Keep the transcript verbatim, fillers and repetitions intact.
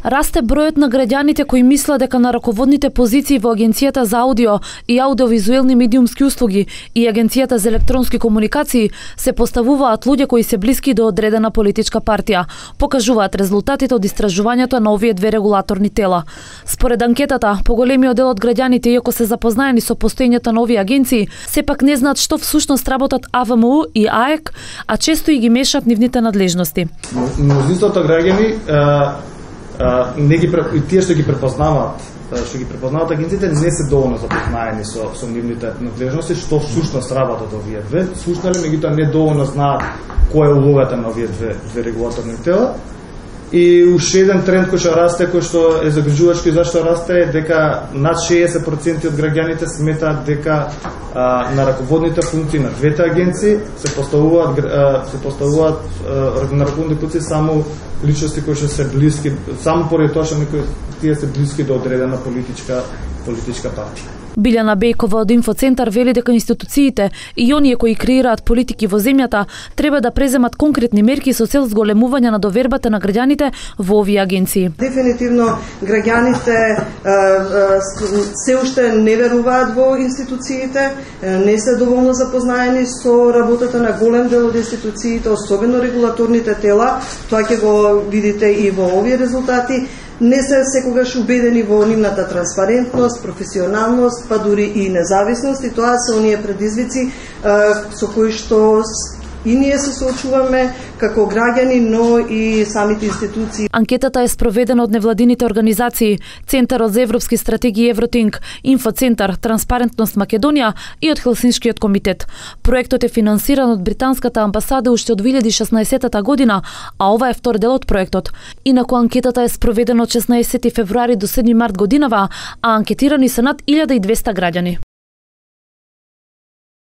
Расте бројот на граѓаните кои мислат дека на раководните позиции во Агенцијата за аудио и аудиовизуелни медиумски услуги и Агенцијата за електронски комуникации се поставуваат луѓе кои се блиски до одредена политичка партија, покажуваат резултатите од истражувањето на овие две регулаторни тела. Според анкетата, поголемиот дел од граѓаните, иако се запознаени со постоењето на овие агенции, сепак не знаат што всушност работат А В М У и А Е К, а често и ги мешаат нивните надлежности. Мнозинството граѓани Uh, не ги и тие што ги препознаваат, што ги препознаваат агенциите, не се доволно запознаени со со нивните надлежности, што всушност работат овие две. Слушнале, меѓутоа не доволно знаат која е улогата на овие две две регулаторни тела. И уште еден тренд кој што расте, кој што е загрижувачки, зашто расте, е дека над шеесет проценти од граѓаните сметаат дека а, на раководните функции на двете агенции се поставуваат а, се поставуваат а, на раководни позиции само личности кои што се блиски, само поради тоа што некои тие се блиски до одредена политичка политичка партија. Билјана Бејкова од Инфоцентар вели дека институциите и оние кои креираат политики во земјата треба да преземат конкретни мерки со цел зголемување на довербата на граѓаните во овие агенции. Дефинитивно граѓаните се уште не веруваат во институциите, не се доволно запознаени со работата на голем дел од институциите, особено регулаторните тела. Тоа ќе го видите и во овие резултати. Не се секогаш убедени во нивната транспарентност, професионалност, па дури и независност, и тоа се оние предизвици со кои што и ние се соочуваме како граѓани, но и самите институции. Анкетата е спроведена од невладините организации, Центарот за европски стратегии Евротинк, Инфоцентар, Транспарентност Македонија и од Хелсиншкиот комитет. Проектот е финансиран од британската амбасада уште од две илјади и шеснаесетта година, а ова е втор дел од проектот. Инаку анкетата е спроведена од шеснаесети февруари до седми март годинава, а анкетирани се над илјада и двесте граѓани.